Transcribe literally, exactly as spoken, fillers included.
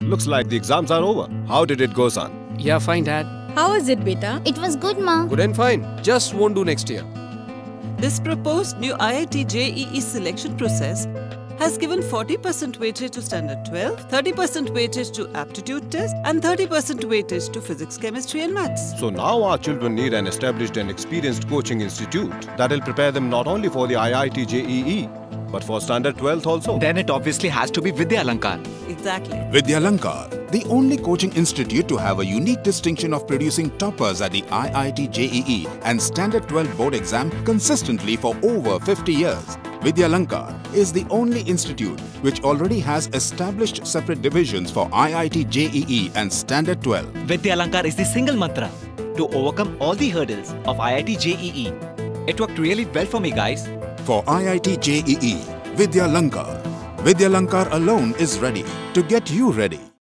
Looks like the exams are over. How did it go, son? Yeah, fine, Dad. How is it, beta? It was good, Ma. Good and fine. Just won't do next year. This proposed new I I T J E E selection process has given forty percent weightage to Standard twelve, thirty percent weightage to Aptitude Test and thirty percent weightage to Physics, Chemistry and Maths. So now our children need an established and experienced coaching institute that will prepare them not only for the I I T J E E, but for Standard twelfth also. Then it obviously has to be Vidya Lankar. Exactly. Vidya Lankar, the only coaching institute to have a unique distinction of producing toppers at the I I T J E E and Standard twelve board exam consistently for over fifty years. Vidya Lankar is the only institute which already has established separate divisions for I I T J E E and Standard twelve. Vidya Lankar is the single mantra to overcome all the hurdles of I I T J E E. It worked really well for me, guys. For I I T J E E, Vidya Lankar. Vidya Lankar alone is ready to get you ready.